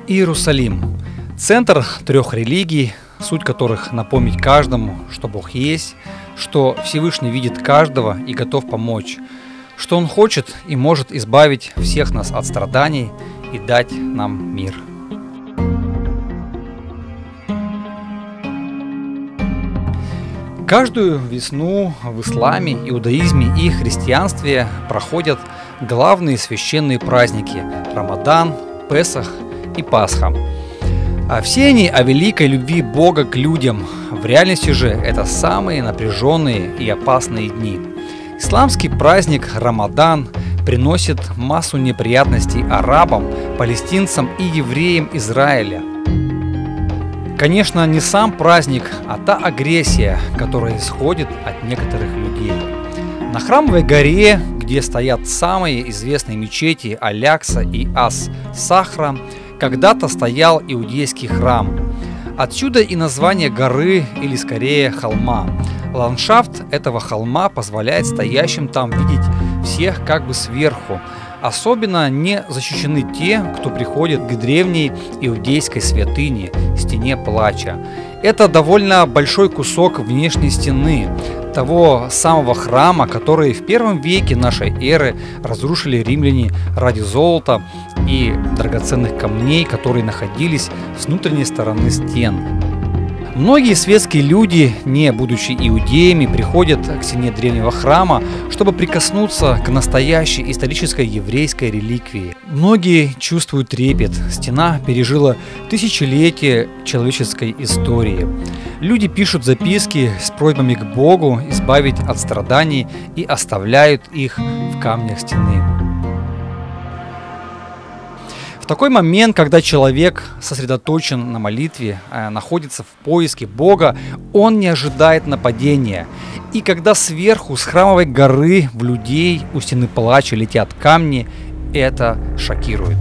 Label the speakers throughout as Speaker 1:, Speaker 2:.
Speaker 1: Иерусалим – центр трех религий, суть которых напомнить каждому, что Бог есть, что Всевышний видит каждого и готов помочь, что Он хочет и может избавить всех нас от страданий и дать нам мир. Каждую весну в исламе, иудаизме и христианстве проходят главные священные праздники – Рамадан, Песах и Пасха. А все они о великой любви Бога к людям. В реальности же это самые напряженные и опасные дни. Исламский праздник Рамадан приносит массу неприятностей арабам, палестинцам и евреям Израиля. Конечно, не сам праздник, а та агрессия, которая исходит от некоторых людей. На Храмовой горе, где стоят самые известные мечети Алякса и Ас-Сахра, когда-то стоял иудейский храм. Отсюда и название горы, или скорее холма. Ландшафт этого холма позволяет стоящим там видеть всех как бы сверху. Особенно не защищены те, кто приходит к древней иудейской святыне, стене плача. Это довольно большой кусок внешней стены того самого храма, который в первом веке нашей эры разрушили римляне ради золота и драгоценных камней, которые находились с внутренней стороны стен. Многие светские люди, не будучи иудеями, приходят к стене древнего храма, чтобы прикоснуться к настоящей исторической еврейской реликвии. Многие чувствуют трепет. Стена пережила тысячелетия человеческой истории. Люди пишут записки с просьбами к Богу избавить от страданий и оставляют их в камнях стены. В такой момент, когда человек сосредоточен на молитве, находится в поиске Бога, он не ожидает нападения. И когда сверху, с Храмовой горы, в людей у стены плача летят камни, это шокирует.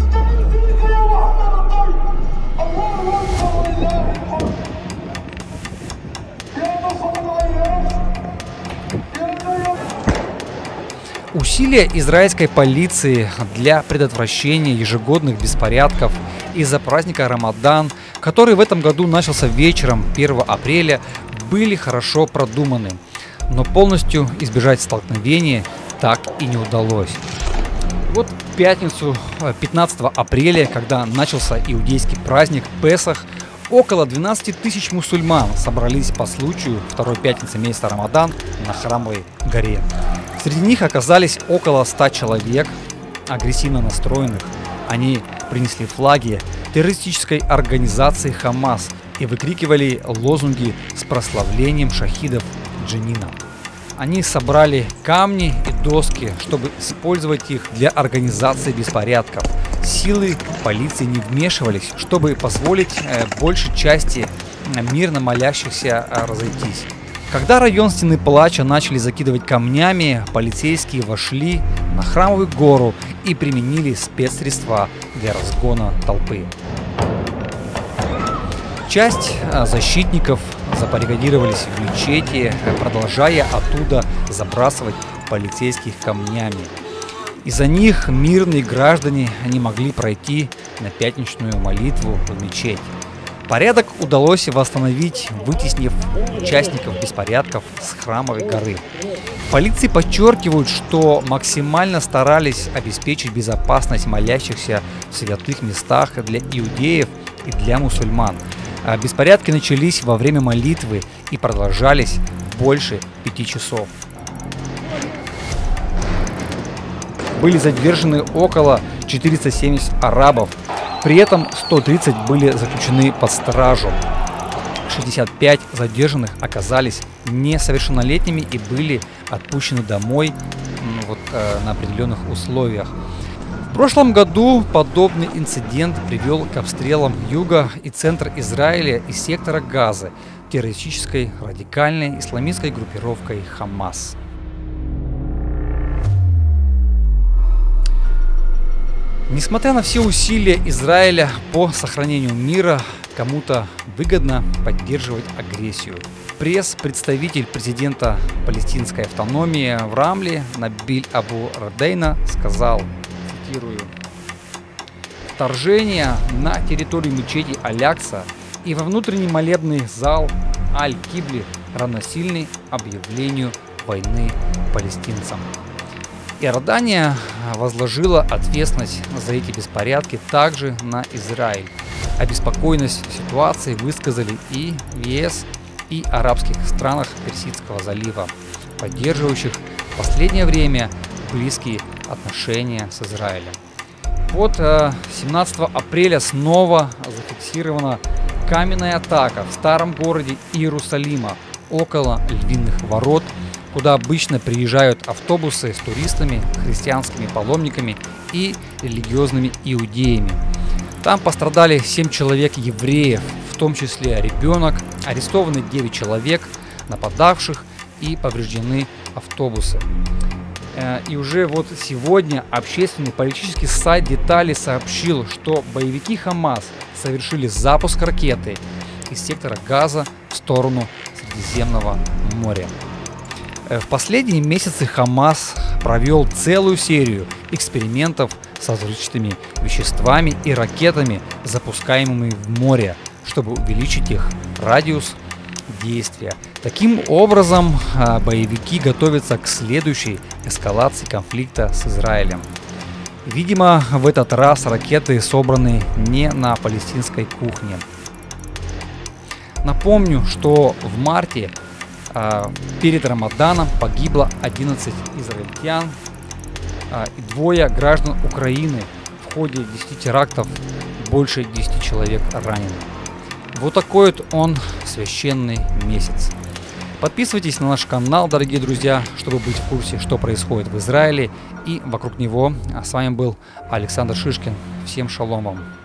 Speaker 1: Усилия израильской полиции для предотвращения ежегодных беспорядков из-за праздника Рамадан, который в этом году начался вечером 1 апреля, были хорошо продуманы, но полностью избежать столкновения так и не удалось. Вот в пятницу 15 апреля, когда начался иудейский праздник Песах, около 12 тысяч мусульман собрались по случаю второй пятницы месяца Рамадан на Храмовой горе. Среди них оказались около 100 человек, агрессивно настроенных. Они принесли флаги террористической организации Хамас и выкрикивали лозунги с прославлением шахидов Дженина. Они собрали камни и доски, чтобы использовать их для организации беспорядков. Силы полиции не вмешивались, чтобы позволить большей части мирно молящихся разойтись. Когда район стены плача начали закидывать камнями, полицейские вошли на Храмовую гору и применили спецсредства для разгона толпы. Часть защитников забаррикадировались в мечети, продолжая оттуда забрасывать полицейских камнями. Из-за них мирные граждане не могли пройти на пятничную молитву в мечеть. Порядок удалось восстановить, вытеснив участников беспорядков с Храмовой горы. Полиции подчеркивают, что максимально старались обеспечить безопасность молящихся в святых местах для иудеев и для мусульман. Беспорядки начались во время молитвы и продолжались больше 5 часов. Были задержаны около 470 арабов. При этом 130 были заключены под стражу. 65 задержанных оказались несовершеннолетними и были отпущены домой на определенных условиях. В прошлом году подобный инцидент привел к обстрелам юга и центра Израиля из сектора Газы террористической радикальной исламистской группировкой Хамас. Несмотря на все усилия Израиля по сохранению мира, кому-то выгодно поддерживать агрессию. Пресс-представитель президента палестинской автономии в Рамле Набиль Абу Радейна сказал, цитирую: вторжения на территорию мечети Аль-Акса и во внутренний молебный зал Аль-Кибли равносильны объявлению войны палестинцам. Иордания возложила ответственность за эти беспорядки также на Израиль. Обеспокоенность ситуацией высказали и в ЕС, и арабских странах Персидского залива, поддерживающих в последнее время близкие отношения с Израилем. Вот 17 апреля снова зафиксирована каменная атака в старом городе Иерусалима около Львиных ворот, куда обычно приезжают автобусы с туристами, христианскими паломниками и религиозными иудеями. Там пострадали 7 человек евреев, в том числе ребенок, арестованы 9 человек, нападавших, и повреждены автобусы. И уже вот сегодня общественный политический сайт «Детали» сообщил, что боевики Хамас совершили запуск ракеты из сектора Газа в сторону Средиземного моря. В последние месяцы Хамас провел целую серию экспериментов со взрывчатыми веществами и ракетами, запускаемыми в море, чтобы увеличить их радиус действия. Таким образом, боевики готовятся к следующей эскалации конфликта с Израилем. Видимо, в этот раз ракеты собраны не на палестинской кухне. Напомню, что в марте перед Рамаданом погибло 11 израильтян и 2 граждан Украины. В ходе 10 терактов больше 10 человек ранены. Вот такой вот он священный месяц. Подписывайтесь на наш канал, дорогие друзья, чтобы быть в курсе, что происходит в Израиле и вокруг него. А с вами был Александр Шишкин. Всем шалом вам.